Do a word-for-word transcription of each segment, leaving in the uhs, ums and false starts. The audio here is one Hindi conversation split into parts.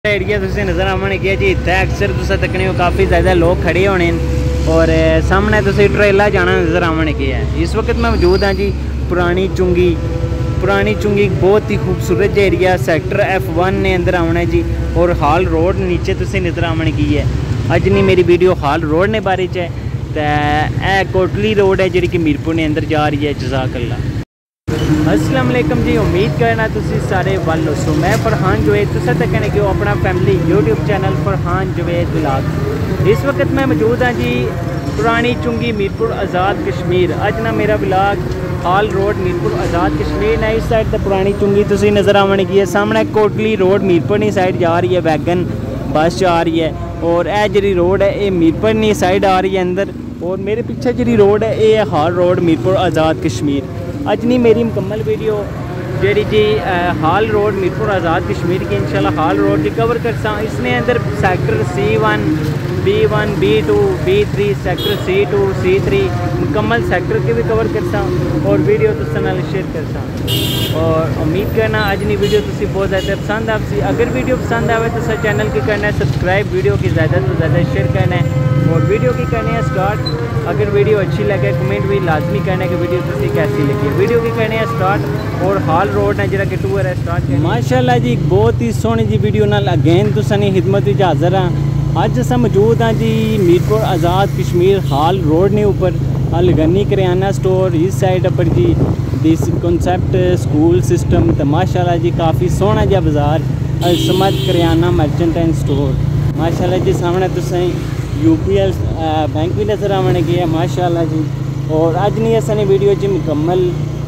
एरिया तुसें नज़र आने गया जी। इत्थै अक्सर तुस तकने हो काफ़ी ज़्यादा लोग खड़े होने और सामने तुसें ट्रेला जाना नज़र आने गया है। इस वक्त मैं मौजूद हाँ जी पुरानी चुंगी। पुरानी चुंगी बहुत ही खूबसूरत एरिया सैक्टर एफ वन ने अंदर आना है जी। और हाल रोड नीचे तुसें नज़र आने की है। अज नहीं मेरी वीडियो हाल रोड ने बारे च है। तो कोटली रोड है जी कि मीरपुर ने अंदर जा रही है। जज़ाकल्लाह। अस्सलाम वालेकुम जी। उम्मीद करना तुसी सारे वाल सो। मैं फरहान जुवेद तुसा तक कहने क्यों अपना फैमिली यूट्यूब चैनल फरहान जुवेद ब्लॉग। इस वक्त मैं मौजूद हाँ जी पुरानी चुंगी मीरपुर आज़ाद कश्मीर। अज ना मेरा vlog hall road Mirpur Azad Kashmir ना इस साइड तो पुरानी चुंगी तुसी नज़र आने की है। सामने कोटली रोड मीरपुर साइड जा रही है। वैगन बस जा रही है और यह जी रोड है ये मीरपुर साइड आ रही है अंदर। और मेरे पीछे जी रोड है ये हाल रोड मीरपुर आज़ाद कश्मीर। अज नहीं मेरी मुकम्मल वीडियो जी जी हाल रोड मीरपुर आज़ाद कश्मीर की इंशाल्लाह हाल रोड की कवर कर इसने अंदर sector C one B one B two B three sector C two C three मुकम्मल सैक्टर के भी कवर करता और वीडियो तुस नाल शेयर करता। और उम्मीद करना अज नहीं वीडियो तुसी बहुत ज़्यादा पसंद आपसी। अगर वीडियो पसंद आए तो चैनल की करना है सब्सक्राइब, वीडियो की ज़्यादा से ज़्यादा शेयर करना है और वीडियो की करनी है स्टार्ट। अगर वीडियो अच्छी लगे कमेंट भी लाजमी करना है कि वीडियो तुसी कैसी लगी। वीडियो की करनी है स्टार्ट और हाल रोड है जरा कि टूर है स्टार्ट करनी। माशाल्लाह जी बहुत ही सोहनी जी वीडियो नाल अगेन तुसां दी खिदमत विच हाज़र हाँ। अज अस मौजूद हाँ जी मीरपुर आज़ाद कश्मीर हाल रोड ने उपर अलगनी करियाना स्टोर इस साइड पर जी दिस कॉन्सैप्ट स्कूल सिस्टम। तो माशाल्लाह जी काफ़ी सोहना जहा बाज़ार अलसमत करियाना मर्चेंट एंड स्टोर। माशाल्लाह जी सामने तुसें यू पी एल बैंक भी नज़र आने की है माशाल्लाह जी। और अज नहीं असानी वीडियो जी मुकम्मल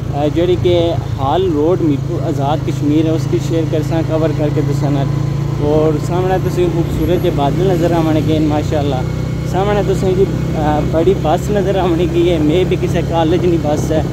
जी कि हाल रोड मीरपुर आज़ाद कश्मीर है उसकी शेयर कर कवर करके तुसा। और सामने तुसें खूबसूरत जो बादल नज़र आने के माशाल्लाह। सामने तुसें जी बड़ी बस नज़र आने की है। मे भी किसी कॉलेज नहीं बस है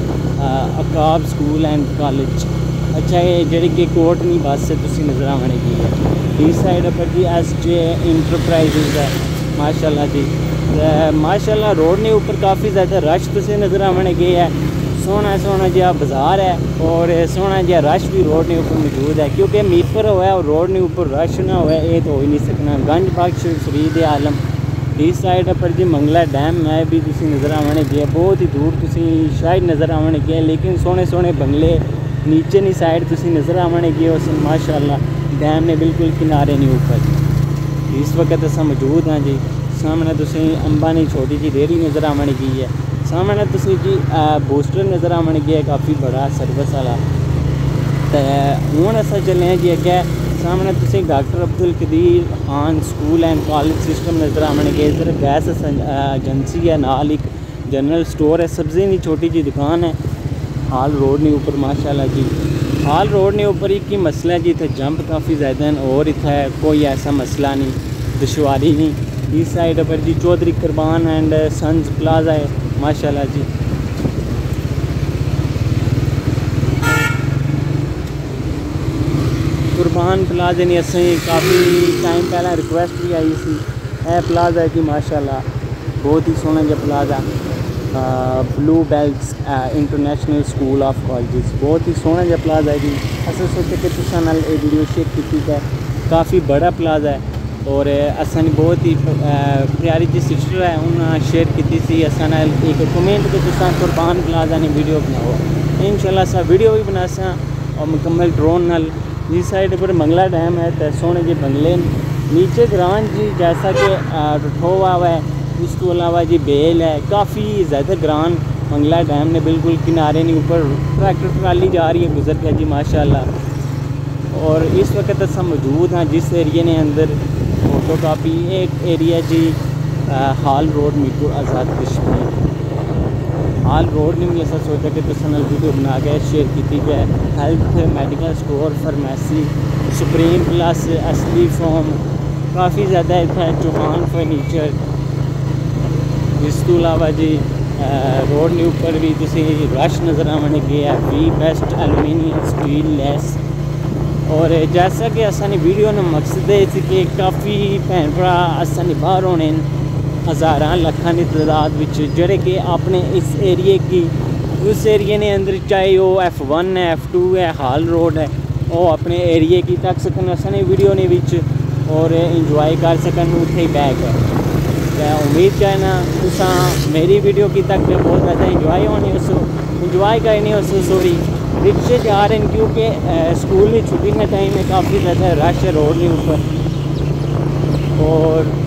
अकाब स्कूल एंड कॉलेज। अच्छा ये जी कि कोटनी बस है तुसी नज़र आने की है। इस साइड पर जी एस जे इंटरप्राइजेज है माशाल्लाह जी। माशाल्लाह रोड ने ऊपर काफ़ी ज़्यादा रश तुसे नज़र आने के है। सोहना सोहना जहा बाज़ार है और सोहना जहा रश भी रोड ने ऊपर मौजूद है क्योंकि मीरपुर हुआ और रोड ने ऊपर रश ना हुआ ये तो हो ही नहीं सकना। गंज बख्श फरीद आलम इस साइड पर जी मंगला डैम है भी तुसी नज़र आने की है। बहुत ही दूर तुसी शायद नज़र आने की है लेकिन सोहने सोहने बंगले नीचे नी साइड तुसी नज़र आने की उस माशाल्लाह डैम ने बिल्कुल किनारे नहीं ऊपर। इस वक्त अस मौजूद हाँ जी सामने तुसी अंबा ने छोटी जी डेयरी नज़र आने की है। सामने तुसी जी बूस्टर नज़र आने की है काफ़ी बड़ा सर्विस वाला। तो हूँ अस चले हैं जी अगे सामने तुसी doctor Abdul Qadeer Khan school and college system नज़र आने के। इधर गैस एजेंसी है नाल एक जनरल स्टोर है सब्जी की छोटी जी दुकान है हाल रोड ने ऊपर माशाल्लाह जी। हाल रोड ने ऊपर एक ही मसला है जी इतने जंप काफ़ी ज़्यादा हैं और इतना कोई ऐसा मसला नहीं दुश्वारी नहीं। इस साइड पर जी Chaudhry Qurban and sons plaza है माशाल्लाह जी। कुरबान प्लाजे ने असें काफ़ी टाइम पहले रिक्वेस्ट भी आई सी ए प्लाजा है जी माशाल्लाह बहुत ही सोहना जहा plaza blue bells international school of college बहुत ही सोहना जहा प्लाजा है जी। असें सोचे कि तुसा नाल ये वीडियो शेयर की है काफ़ी बड़ा प्लाजा है और असन बहुत ही प्यारी जी सिस्टर है उन्होंने शेयर की सी असन एक कमेंट के तुसा कुरबान प्लाजा ने वीडियो बनाओ इंशाल्लाह अस वीडियो भी बना सा और मुकम्मल ड्रोन नाल। इस साइड पर मंगला डैम है तो सोहने जे बंगले नीचे ग्रां जी जैसा कि रठोवा है। इस तो अलावा जी बेल है काफ़ी ज़्यादा ग्रान मंगला डैम ने बिल्कुल किनारे नहीं ऊपर ट्रैक्टर ट्राली जा रही है गुजर के जी माशाल्लाह। और इस वक्त अस मौजूद हाँ जिस एरिए ने अंदर फोटो कापी एक एरिया जी hall road Mirpur Azad Kashmir. Hall road ने भी ऐसा सोचा कि तुस वीडियो बना के शेयर की जाए। Health medical store pharmacy supreme plus असली फॉर्म काफ़ी ज़्यादा इतना चौहान फर्नीचर। इस तो अलावा जी रोड ने ऊपर भी तुसी रश नज़र आने गया we best aluminium steel less. और जैसा कि असानी वीडियो ने मकसद है कि काफ़ी भैन भरा असानी बाहर होने हज़ार लखां की तादाद जोड़े कि अपने इस एरिए की उस एरिए ने अंदर चाहे वो एफ वन है एफ टू है हाल रोड है वो अपने एरिए की तक सकन असानी वीडियो ने विच और इंजॉय कर सकन उत्थे ही बैक है। तो उम्मीद करना तुसा मेरी वीडियो की तक बहुत ज़्यादा इंजॉय होनी उस इंजॉय करनी उस सॉरी रिक्शे जा रहे हैं क्योंकि स्कूल में छुट्टी का टाइम है, काफ़ी ज़्यादा रश है रोड के ऊपर। और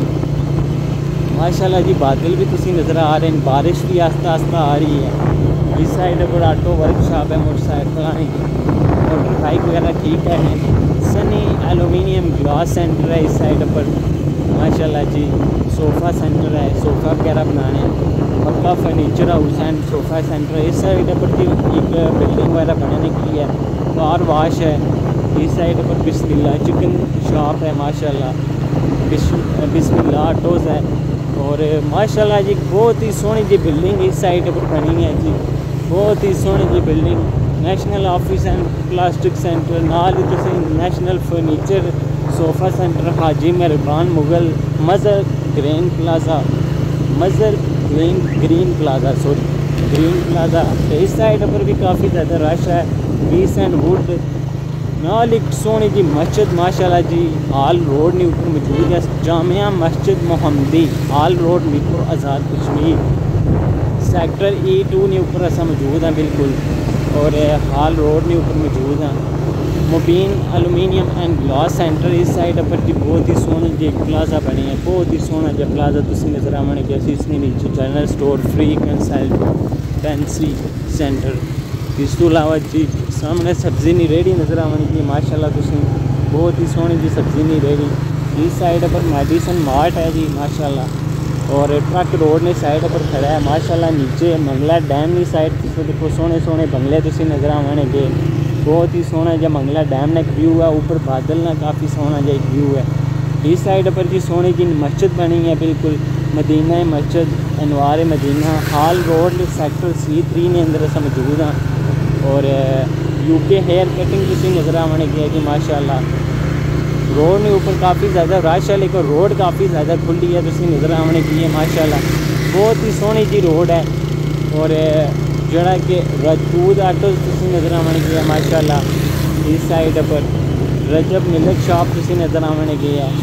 माशाल्लाह जी बादल भी तुसी नज़र आ रहे हैं, बारिश भी आस्ता आस्ता आ रही है। इस साइड पर ऑटो वर्कशॉप है, मोटरसाइकिल मोटर बाइक वगैरह ठीक है। सनी एलुमिनियम ग्लास सेंटर है इस साइड पर माशाल्लाह जी। सोफ़ा सेंटर है, सोफ़ा वगैरह बनाने, Makkah furniture house and sofa centre है। इस साइड पर जी एक बिल्डिंग वगैरह बनाने के लिए कार वाश है। इस साइड पर बिस्मिल्लाह चिकन शॉप है माशाल्लाह, बिस्मिल्लाह ऑटोज़ है। और माशाल्लाह जी बहुत ही सोहनी जी बिल्डिंग इस साइड पर बनी है जी, बहुत ही सोहनी जी building. National office and plastic centre नाल ही तुसीं national furniture sofa centre, Haji Mehrban Mughal, Mazhar green plaza, Mazhar green green plaza sorry green plaza. तो इस साइड पर भी काफ़ी ज़्यादा रश है। पीस एंड वुड नाल एक सोहनी जी मस्जिद माशाल्लाह जी हाल रोड ने ऊपर मौजूद है, जामिया मस्जिद Mohammadi hall road Mirpur Azad Kashmir sector E two ने ऊपर ऐसा मौजूद है बिल्कुल। और हाल रोड ने ऊपर मौजूद है। Mubeen aluminium and glass centre इस साइड पर जी बहुत ही सोहनी जी प्लाजा बनी है, बहुत ही सोहना जी प्लाजा तुसी नज़र आने जैसे इसने नीचे general store free consultancy centre. इस तो अलावा जी सामने सब्ज़ी नहीं रेडी नज़र आनी जी माशाल्लाह तुसी, बहुत ही सोहनी जी सब्ज़ी नहीं रेडी। इस साइड पर मेडिसन मार्ट है जी माशाल्लाह। और ट्रक रोड ने साइड पर खड़ा है माशाल्लाह। नीचे मंगला डैम की साइड देखो सोहने सोहने बंगले तुसी नज़र आने गए, बहुत ही सोहना जो मंगला डैम ने एक व्यू है, ऊपर बादल ना काफ़ी सोहना जो एक व्यू है। इस साइड पर जी सोहनी जी मस्जिद बनी है बिल्कुल, मदीना मस्जिद Anwar Medina hall road sector C three ने अंदर ऐसा मौजूद है। और यूके हेयर कटिंग तुसी नज़र आने गया जी माशाल्लाह। रोड में ऊपर काफ़ी ज़्यादा रश है लेकिन रोड काफ़ी ज़्यादा खुली है तुसी नज़र आने की है माशाल्लाह, बहुत ही सोहनी जी रोड है। और जड़ा कि राजपूत आटोज तुसी नज़र आने की है माशाल्लाह। इस साइड पर रजब मिल्क शॉप तुसी नज़र आने की है,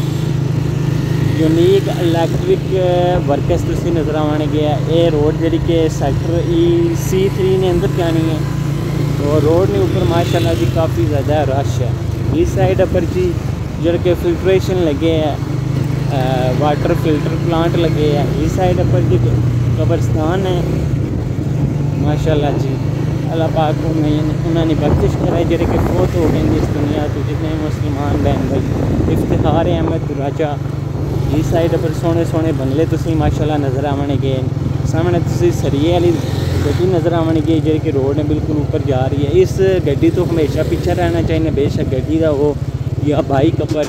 यूनिक इलैक्ट्रिक वर्कर्स तुसी नज़र आने की है। ये रोड जी कि सैक्टर ई सी थ्री ने अंदर जानी है। और रोड ने ऊपर माशाल्लाह जी काफ़ी ज़्यादा रश है। इस साइड पर जी जो कि फिल्ट्रेशन लगे है, वाटर फिल्टर प्लांट लगे हैं। इस साइड पर जी कब्रस्तान है माशाल्लाह जी। अल्लाह पाक उन्होंने बख्शिश कराई जेरे के फोत हो गए इस दुनिया तो जितने मुसलमान बहन भाई। इफ्तिखार अहमद राजा इस साइड पर सोहने सोहने बंगले तुसी माशाल्लाह नज़र आने गए। सामने तुसी सरिये वाली गड्डी नज़र आने गई जेरे कि रोड ने बिल्कुल ऊपर जा रही है। इस गड्डी तो हमेशा पीछे रहना चाहिए, बेशक गड्डी का हो या बाइक पर।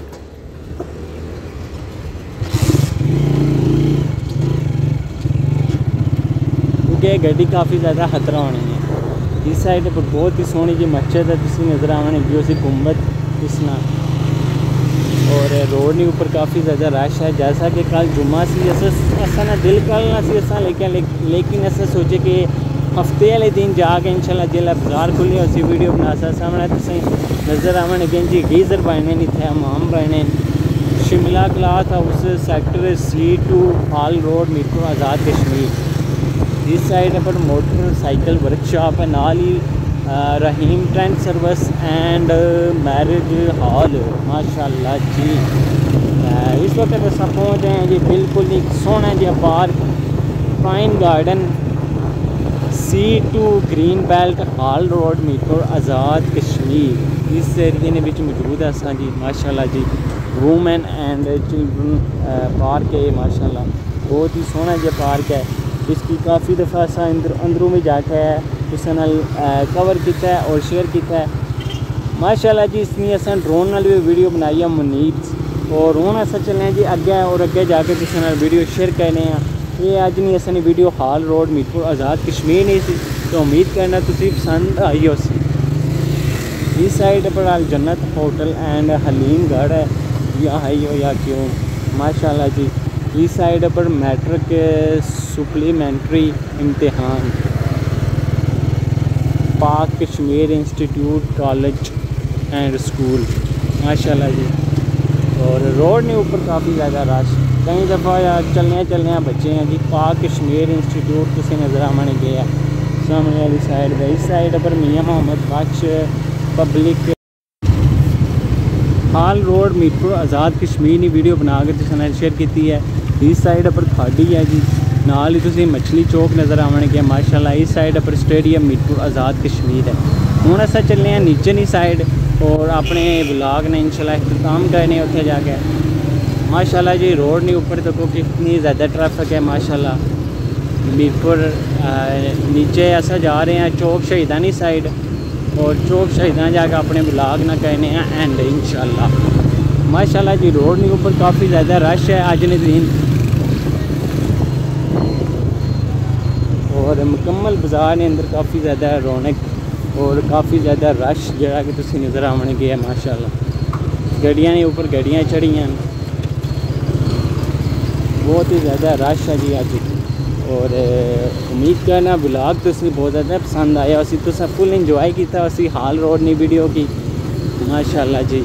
क्योंकि गड्डी काफ़ी ज़्यादा खतरा होनी है। इस साइड पर बहुत ही सोहनी जी मस्जिद है तुसी नज़र आने की उसी गुंबद इसना। और रोड के ऊपर काफ़ी ज़्यादा रश है। जैसा कि कल जुम्मा सी असा ना दिल करना सी असा लेकिन लेकिन असा सोचे कि हफ्ते वाले दिन जाके इंशाल्लाह जिला बाजार खुली उसी वीडियो बना सा। सामने तुसी नज़र आने गए जी गीज़र बने इतने हमाम बने Shimla cloth house sector C two hall road Mirpur Azad Kashmir. इस साइड पर मोटरसाइकिल वर्कशॉप है, नाल ही Rahim trend service and marriage hall माशाल्लाह जी। इस वक्त अस पहुँच गए हैं जी बिल्कुल ही सोहना जी park pine garden C two green belt hall road Mirpur Azad Kashmir. इस एरिए ने मौजूद है असा जी माशाल्लाह जी। वूमेन एंड चिल्ड्रन पार्क है माशाल्लाह, बहुत ही सोहना जी पार्क है। इसकी काफ़ी दफ़ा असा अंदर अंदरों में जाके उस कवर किया है और शेयर किया है माशाल्लाह जी। इसमें असा ड्रोन नाल भी वीडियो बनाई है मुनीब। और हूँ अस चलने जी अगे और अगे जाके किसी नाल वीडियो शेयर करने हैं। ये अज नहीं असा video hall road Mirpur Azad Kashmir नहीं सी, तो उम्मीद करना तुसी पसंद आई हो। इस साइड पर अल जन्नत होटल एंड हलीमगढ़ है या आई हो या क्यों माशाल्लाह जी। इस साइड पर मैट्रिक सप्लीमेंट्री इम्तिहान Pak Kashmir institute college and school माशाल्लाह जी। रोड ने ऊपर काफ़ी ज़्यादा रश कई दफ़ा चलने चलने बच्चे हैं जी। पाक कश्मीर इंस्टीट्यूट तुसी नज़र आने गए सामने वाली साइड पे, इस साइड पर Mian Mohammad Bakhsh public hall road Mirpur Azad Kashmir ने वीडियो बना के तुसां नाल शेयर की है। इस साइड पर खाड़ी है जी, नाल ही तुसीं मछली चौक नज़र आने गए माशाल्लाह। इस साइड पर स्टेडियम मीरपुर आज़ाद कश्मीर है। हुण असां चलने हैं नीचे नी साइड और अपने ब्लॉग ने इंशाल्लाह इख्तिताम करने उत्थे जाके माशाल्लाह जी। रोड ने ऊपर देखो कितनी ज़्यादा ट्रैफिक है माशाल्लाह। मीरपुर नीचे असा जा रहे हैं चौक शहीदानी साइड और चौक शहीदान जाके अपने ब्लॉग ना करने हैं एंड इंशाल्लाह माशाल्लाह जी। रोड ने ऊपर काफ़ी ज़्यादा रश है अज ने दिन और मुकम्मल बाज़ार ने अंदर काफ़ी ज़्यादा रौनक और काफ़ी ज़्यादा रश जरा कि तुसी नज़र आने गया माशाल्लाह। गड्डियाँ ने ऊपर गड्डियाँ चढ़ियाँ बहुत ही ज़्यादा रश है जी अज। और उम्मीद करना ब्लॉग तुसी बहुत ज़्यादा पसंद आया उसी तुसा फुल इंजॉय किया उसी हाल रोड ने वीडियो की माशाल्लाह जी।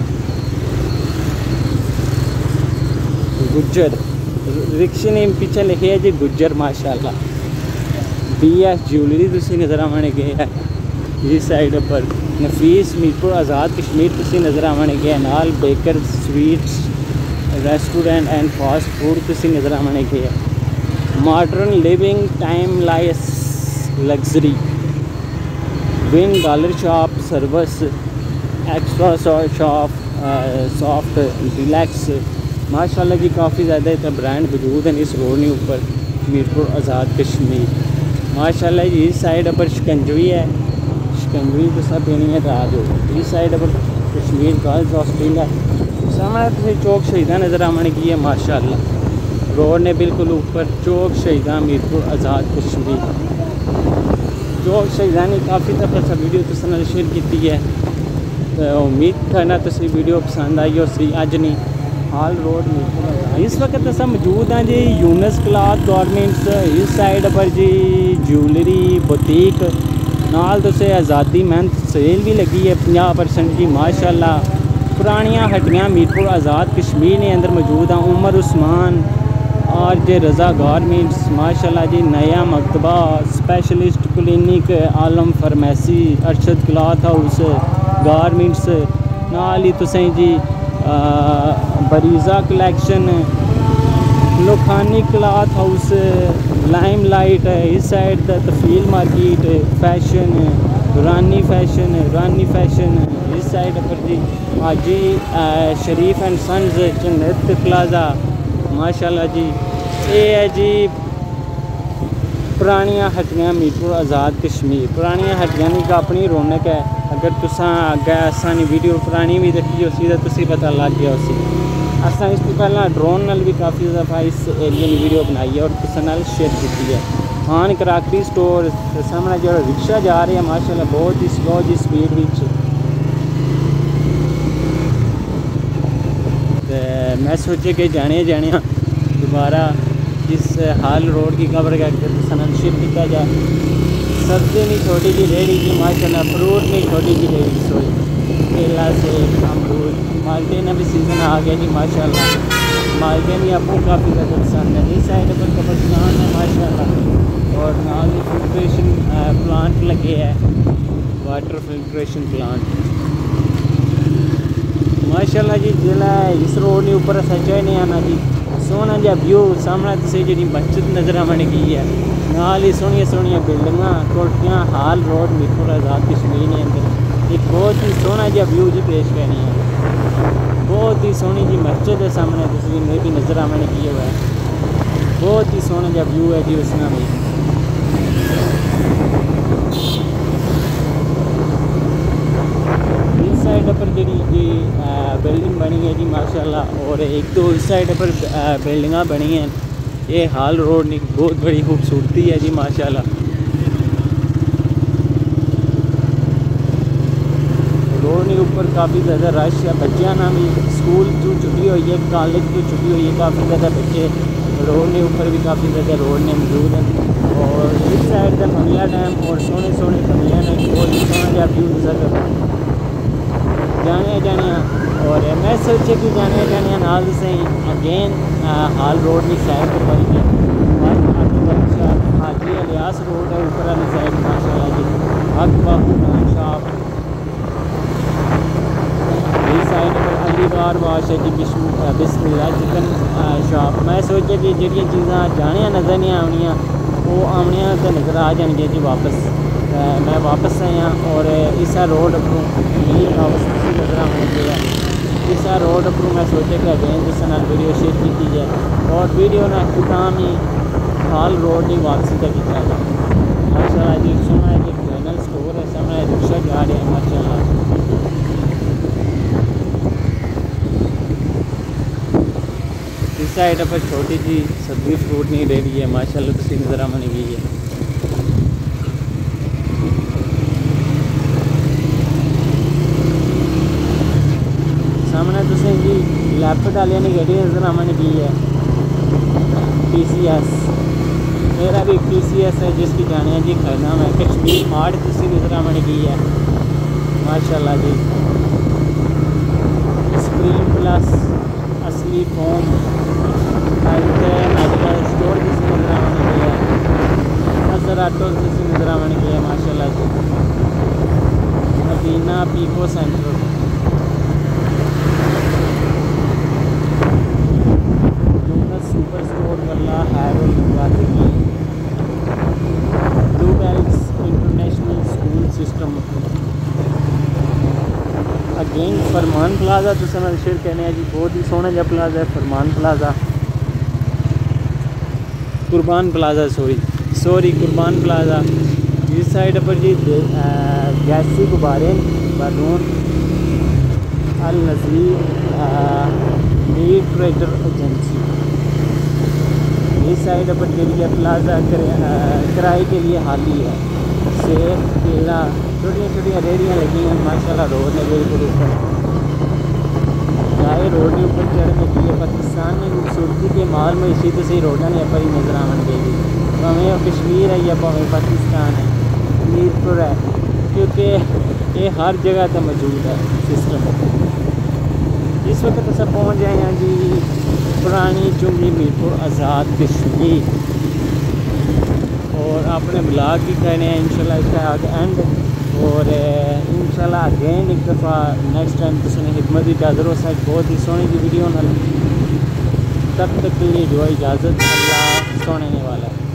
गुज्जर रिक्शे ने पीछे लिखे है जी गुज्जर माशाल्लाह। बी एस ज्वेलरी तुसी नज़र आने गए है इस साइड पर। नफीस मीरपुर आज़ाद कश्मीर तुसी नज़र आने गए नाल baker sweets restaurant and fast food तुसी नज़र आने गए। मॉडर्न लिविंग टाइम लाइस luxury win dollar shop service extra shop soft relax माशाल्लाह जी। काफ़ी ज़्यादा इतना ब्रांड मौजूद है इस रोड के ऊपर मीरपुर आज़ाद कश्मीर माशाल्लाह जी। इस साइड पर शिकंजवी है, शिकंजवी तो सब पीनी है रात हो। इस साइड पर कश्मीर गर्ल्स हॉस्टल है। सामने तुझे चौक शहीदा नज़र आने की है माशाल्लाह। रोड ने बिल्कुल ऊपर चौक शहीदा मीरपुर आज़ाद कश्मीर चौक शहीदा ने काफ़ी दफ़ा सा वीडियो तुसां नाल शेयर की है। तो उम्मीद करना तुसी वीडियो पसंद आई हो सी अज नहीं हाल रोड मीरपुर। इस वक्त अस मौजूद हाँ जी यूनस क्लॉथ गारमेंट्स। इस साइड पर जी ज्वेलरी बुटीक नाल तुसे आज़ादी मेहनत सेल भी लगी है पचास परसेंट जी माशाल्लाह। पुरानियाँ हट्टियाँ मीरपुर आज़ाद कश्मीर ने अंदर मौजूद हैं। उमर उस्मान और जे रज़ा गारमेंट्स माशाल्लाह जी। नया मकतबा specialist clinic Alam pharmacy Arshad cloth house garments नाल ही तुसें जी Bareeze collection Lakhani cloth house lime light इस side the Tufail market fashion Rani fashion Rani fashion इस साइड पर जी Haji Sharif and sons Jannat plaza माशाल्लाह जी। ये है जी पुरानियाँ हट्टियाँ मीरपुर आज़ाद कश्मीर। पुरानियाँ हट्टियाँ की अपनी रौनक है। अगर तुसा अगर असानी वीडियो पुरानी भी देखी उसी का तुसी पता लग गया उसी असा इस पहला ड्रोन नाल भी काफ़ी दफ़ा इस एरिया की वीडियो बनाई है और तुसा नाल शेयर की है। खान कराकरी स्टोर सामने जो रिक्शा जा रहे हैं माशाल्लाह बहुत ही स्लो जी स्पीड विच। मैं सोचे कि जाने जाने दोबारा इस हाल रोड की कवर करके तुसा नाल शेयर किया जाए। सब्जी नहीं छोटी जी रेहड़ी की माशाल्लाह। फ्रूट नहीं छोटी जी रेहड़ी सॉरी केला से अमरूद माल्टे ने भी सीज़न आ गया जी माशाल्लाह। माल्टे भी आपको काफ़ी ज़्यादा पसंद है। इस साइड पर कब्रिस्तान है माशाल्लाह और नाल फिल्ट्रेशन प्लांट लगे है वाटर फिल्ट्रेशन प्लांट माशाल्लाह जी। जिला इस रोड के ऊपर सचा नहीं आना जी सोहना जहा व्यू सामने तुझे जी मस्जिद नज़र आने की है नाल ही सोहनिया सोहनिया बिल्डिंगां कोठियाँ हाल रोड मीरपुर आज़ाद कश्मीर के अंदर एक बहुत ही सोहना जहा व्यू जी पेश करनी है। बहुत ही सोहनी जी मस्जिद है सामने तुझे में भी नज़र आने की हुआ है। बहुत ही सोहना जहा व्यू है जी उसना भी। इस साइड पर जी जी बिल्डिंग बनी है जी माशाल्लाह और एक दो इस साइड पर बिल्डिंग बनी हैं। ये हाल रोड की बहुत बड़ी खूबसूरती है जी माशाल्लाह। रोड के ऊपर काफ़ी ज़्यादा रश है। बच्चों ना भी स्कूल तो छुट्टी हुई है कॉलेज तो छुट्टी हुई है काफ़ी ज़्यादा बच्चे रोड के ऊपर भी काफ़ी ज़्यादा रोड ने मौजूद हैं। और इस साइड का फमिया डैम और सोने सोने फमिया ने बहुत सोहना जहा व्यू नज़र जाने जाने और मैं सोचे कि जाने जाने नाल से अगेन हाल रोड की सैर करवाई है। हाजी अलियास रोड है ऊपर वाली साइड माशाल्लाह जी। हक बाहू खान शॉप इस साइड पर अली बार वाश है जी। बिस्मिल्लाह चिकन शॉप। मैं सोचा कि जड़ियाँ चीज़ा जाने नज़र नहीं आवनियाँ वो आवनियाँ तो नज़र आ जाएंगे जी वापस। मैं वापस आया और इस रोड पर हाउस नज़र आने इस रोड पर मैं सोचा कि अगेन जिस वीडियो शेयर की जाए और वीडियो ना अख्ताम ही हाल रोड की वापसी का किया है माशाल्लाह जी। सोना है कि जनरल स्टोर है सामने रिक्शा जा रहे हैं माशाल्लाह। इस साइड पर छोटी जी सब्जी फ्रूट नहीं दे रही है माशाल्लाह तुसी नज़र आने गई है। सामने तुसें जी लैपटॉप वाले ने गड्डी नज़र आने गई है टी सी एस। मेरा भी टी सी एस है जिसकी जाने जी खरीदना है कश्मीर मार्ट तुसी नज़र आने गई है माशाल्लाह जी। स्क्रीन प्लस असली फोम मेडिकल स्टोर जिसकी नज़र आने गई है। नजर ऑटो जिसकी नज़र आने गई है माशाल्लाह जी। मदीना पीको सेंटर सुपर स्टोर वाला हैरोल blue belts international school system again Farman plaza तो मैं शेयर कहने जी बहुत ही सोहना जहा प्लाजा है Farman plaza Qurban plaza sorry sorry Qurban plaza. इस साइड पर जी गैसी गुब्बारे balloon Al Nazir meat trader agency. इस साइड पर जी प्लाजा किराए के लिए हाली है। सेब केला छोटिया छोटिया रेहड़ियाँ लगी हैं माशाल्लाह। रोड ने बिल्कुल ऊपर चाहे रोड के ऊपर चढ़ने के लिए पाकिस्तान में खूबसूरती के माल में इसी तो सही रोडा ने पर ही नजर आवन देगी भावें कश्मीर है या भावें पाकिस्तान है मीरपुर है क्योंकि ये हर जगह तो मौजूद है सिस्टम। इस वक्त अस पहुँच गए हैं जी पुरानी चुंगी मीरपुर आज़ाद कश्मीर और अपने ब्लॉग की कहने हैं इंशाल्लाह इसका आगे एंड और इंशाल्लाह अगेन एक दफ़ा नेक्स्ट टाइम तो सुने हिकमत इजाज़त हो सक बहुत ही सोहनी की वीडियो न तब तक के लिए जो इजाज़त अल्लाह सोने वाला है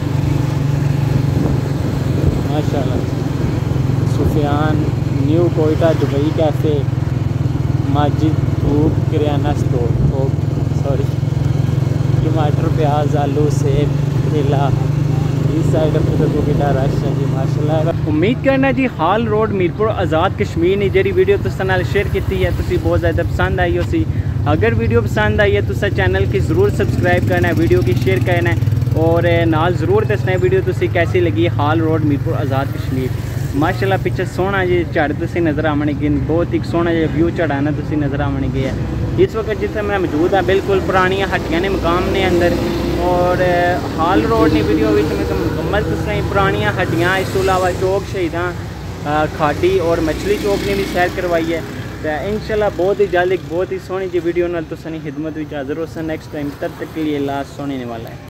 माशाल्लाह। Sufiyan new Quetta Dubai cafe Majid धूप किराना स्टोर थोक सॉरी टमाटर प्याज आलू सेब केला इस साइड अपने तो कितना रश है जी माशाल्लाह। उम्मीद करना जी हाल रोड मीरपुर आज़ाद कश्मीर ने जी वीडियो तुस नाल शेयर की है तुसी बहुत ज़्यादा पसंद आई उसी। अगर वीडियो पसंद आई है तो चैनल की ज़रूर सब्सक्राइब करना है वीडियो की शेयर करना है और नाल ज़रूर दसना है वीडियो तुसी कैसी लगी हाल रोड मीरपुर आज़ाद कश्मीर माशाल्लाह। पिछे सोहना जी झड़ तुसी नज़र आने गए बहुत ही सोहना जो व्यू चढ़ाना तुसी नज़र आने गए है। इस वक्त जिथे मैं मौजूद हाँ बिल्कुल पुरानिया हट्टियां ने मकाम ने अंदर और हाल रोड ने वीडियो में मुकम्मल तुसें पुरानिया हट्टियां इस तो अलावा चौक शहीदा खाटी और मछली चौक ने भी सैर करवाई है। तो इंशाल्लाह बहुत ही जल्द एक बहुत ही सोहनी जी वीडियो नाल तुसां दी खिदमत विच हाज़र होसां नेक्स्ट टाइम। तब तक के लिए अल्लाह सोने वाला है।